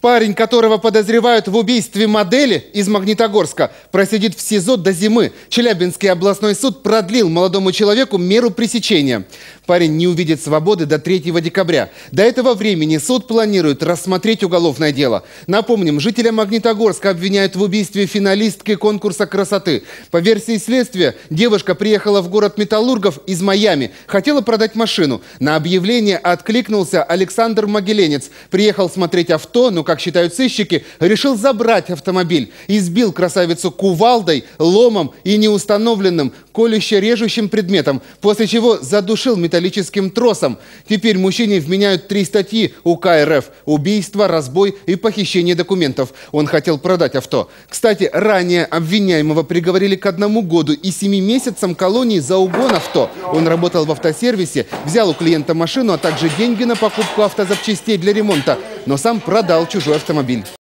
Парень, которого подозревают в убийстве модели из Магнитогорска, просидит в СИЗО до зимы. Челябинский областной суд продлил молодому человеку меру пресечения. Парень не увидит свободы до 3 декабря. До этого времени суд планирует рассмотреть уголовное дело. Напомним, жителя Магнитогорска обвиняют в убийстве финалистки конкурса красоты. По версии следствия, девушка приехала в город Металлургов из Майами. Хотела продать машину. На объявление откликнулся Александр Могиленец. Приехал смотреть авто, но, как считают сыщики, решил забрать автомобиль. Избил красавицу кувалдой, ломом и неустановленным колюще-режущим предметом, после чего задушил металлическим тросом. Теперь мужчине вменяют 3 статьи УК РФ: убийство, разбой и похищение документов. Он хотел продать авто. Кстати, ранее обвиняемого приговорили к 1 году и 7 месяцам колонии за угон авто. Он работал в автосервисе, взял у клиента машину, а также деньги на покупку автозапчастей для ремонта, но сам продал чужой автомобиль.